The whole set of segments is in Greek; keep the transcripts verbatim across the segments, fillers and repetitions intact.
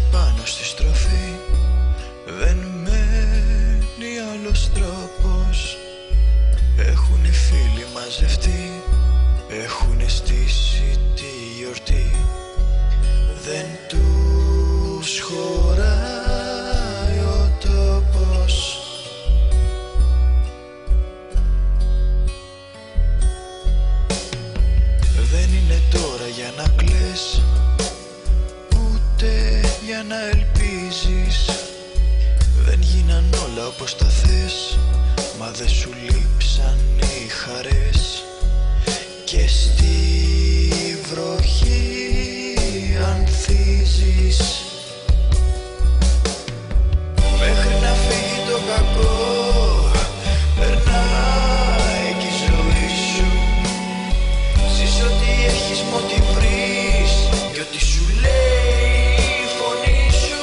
πάνω στη στροφή, δεν μένει άλλος τρόπος. Έχουν οι φίλοι μαζευτεί, έχουν στήσει τη γιορτή. Δεν τους χωράει ο τόπος. Δεν είναι τώρα για να κλαις, ούτε για να ελπίζεις. Δεν γίναν όλα όπως τα θες, μα δεν σου λείψαν οι χαρές. Και στη βροχή ανθίζεις, μέχρι να φύγει το κακό. Περνάει και η ζωή σου, ζεις ό,τι έχεις μ' ό,τι βρεις και ό,τι σου λέει η φωνή σου.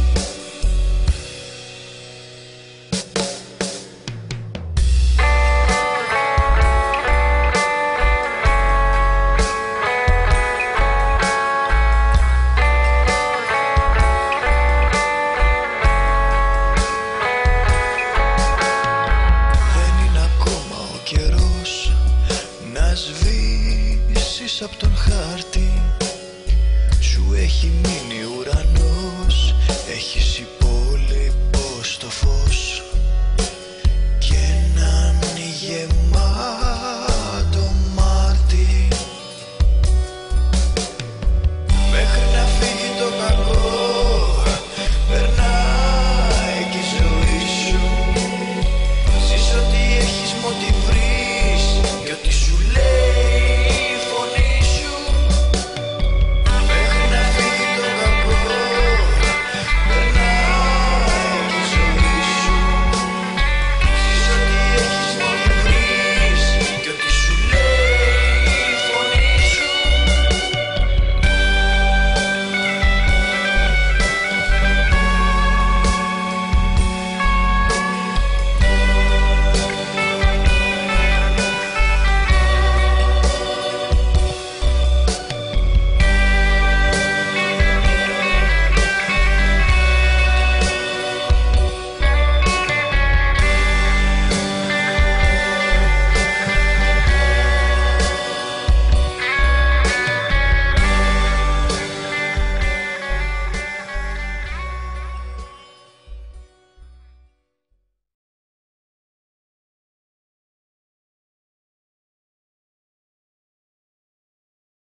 Να σβήσεις απ' τον χάρτη, σου έχει μείνει ουρανός, έχεις υπ